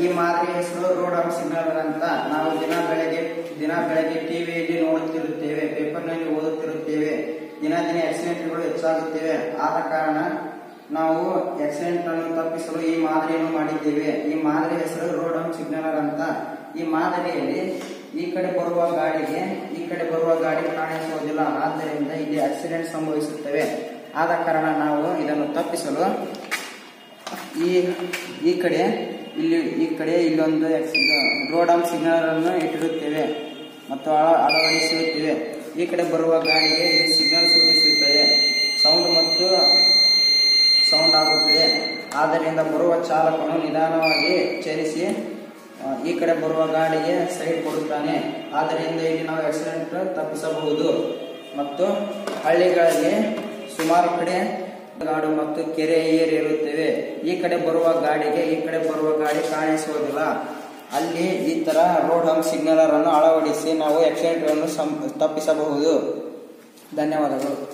ಈ ಮಾದರಿಯ ಹೆಸರು ರೋಡ್ ಆಫ್ ಸಿಗ್ನಲ್ ಅಂತ. ನಾವು ದಿನ ಬೆಳಗ್ಗೆ ಟಿವಿಯಲ್ಲಿ ನೋಡುತ್ತಿರುತ್ತೇವೆ, ಪೇಪರ್ನಲ್ಲಿ ಓದುತ್ತಿರುತ್ತೇವೆ. ದಿನ ಆಕ್ಸಿಡೆಂಟ್ಗಳು ಹೆಚ್ಚಾಗುತ್ತವೆ. ಆದ ಕಾರಣ ನಾವು ಆಕ್ಸಿಡೆಂಟ್ ಅನ್ನು ತಪ್ಪಿಸಲು ಈ ಮಾದರಿಯನ್ನು ಮಾಡಿದ್ದೇವೆ. ಈ ಮಾದರಿಯ ಹೆಸರು ರೋಡ್ ಆಫ್ ಸಿಗ್ನಲ್ ಅಂತ. ಈ ಮಾದರಿಯಲ್ಲಿ ಈ ಕಡೆ ಬರುವ ಗಾಡಿ ಕಾಣಿಸುವುದಿಲ್ಲ. ಆದ್ದರಿಂದ ಇಲ್ಲಿ ಆಕ್ಸಿಡೆಂಟ್ ಸಂಭವಿಸುತ್ತವೆ. ಆದ ಕಾರಣ ನಾವು ಇದನ್ನು ತಪ್ಪಿಸಲು ಈ ಕಡೆ ಇಲ್ಲೊಂದು ರೋಡ್ ಆಫ್ ಸಿಗ್ನಲ್ ಅನ್ನು ಇಟ್ಟಿರುತ್ತೇವೆ ಮತ್ತು ಅಳವಡಿಸುತ್ತೇವೆ. ಈ ಕಡೆ ಬರುವ ಗಾಡಿಗೆ ಇಲ್ಲಿ ಸಿಗ್ನಲ್ ಸೂಚಿಸುತ್ತದೆ, ಸೌಂಡ್ ಆಗುತ್ತದೆ. ಆದ್ದರಿಂದ ಬರುವ ಚಾಲಕನು ನಿಧಾನವಾಗಿ ಚಲಿಸಿ ಈ ಕಡೆ ಬರುವ ಗಾಡಿಗೆ ಸೈಡ್ ಕೊಡುತ್ತಾನೆ. ಆದ್ದರಿಂದ ಇಲ್ಲಿ ನಾವು ಆಕ್ಸಿಡೆಂಟ್ ತಪ್ಪಿಸಬಹುದು. ಮತ್ತು ಹಳ್ಳಿಗಳಿಗೆ ಸುಮಾರು ಕಡೆ ಗಾಡು ಮತ್ತು ಕೆರೆ ಏರಿ ಇರುತ್ತವೆ. ಈ ಕಡೆ ಬರುವ ಗಾಡಿ ಕಾಣಿಸುವುದಿಲ್ಲ. ಅಲ್ಲಿ ಈ ತರ ರೋಡ್ ಆಫ್ ಸಿಗ್ನಲ್ ಅನ್ನು ಅಳವಡಿಸಿ ನಾವು ಆಕ್ಸಿಡೆಂಟ್ ಅನ್ನು ತಪ್ಪಿಸಬಹುದು. ಧನ್ಯವಾದಗಳು.